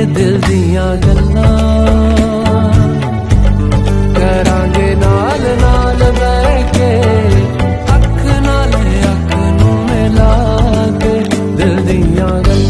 दिल दियां गल्लां करांगे नाल नाल बैठ के अख नाल अख नूं मिला के दिल दियां गल्लां